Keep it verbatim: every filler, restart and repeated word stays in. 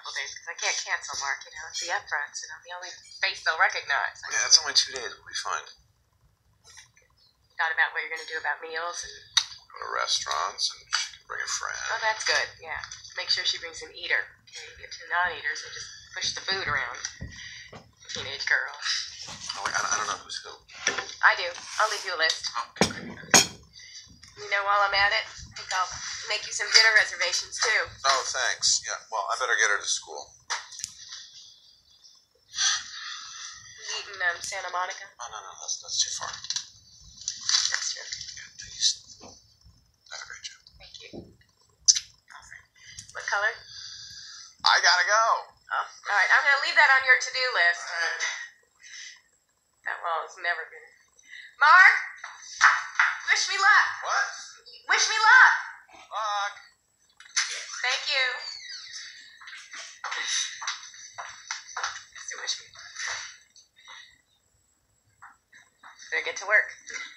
couple days because I can't cancel, Mark. You know, it's the upfronts, and I'm the only face they'll recognize. Yeah, it's only two days. We'll be fine. Thought about what you're going to do about meals and... Go to restaurants, and she can bring a friend. Oh, that's good, yeah. Make sure she brings an eater. Okay, you get two non-eaters, they just push the food around. Teenage girls. Oh, wait, I, I don't know who's who. I do. I'll leave you a list. Okay. You know, while I'm at it, I think I'll make you some dinner reservations, too. Oh, thanks. Yeah, well, I better get her to school. You eating um, Santa Monica? Oh, no, no, that's, that's too far. That's true. Yeah, please. Have a great job. Thank you. Awesome. What color? I gotta go. Oh, all right. I'm going to leave that on your to-do list. That wall's never been... Mark! Wish me luck. What? Wish me luck. Luck. Thank you. Still wish me luck. Better get to work.